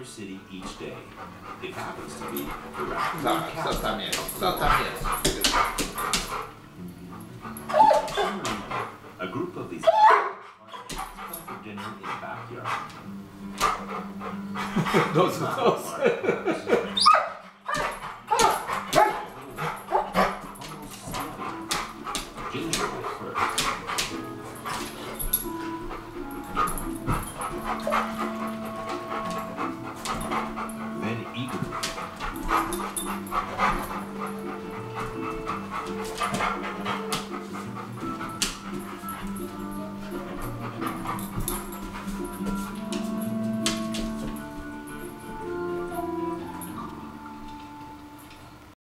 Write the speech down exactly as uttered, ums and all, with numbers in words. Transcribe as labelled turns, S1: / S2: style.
S1: inner city each day. It happens to be the raccoon
S2: Tak,
S1: capital.
S2: co tam jest? Co tam jest?
S1: A group of these come for dinner in the backyard.
S2: Dos, dos.
S1: Ginger was first. Then eagerly.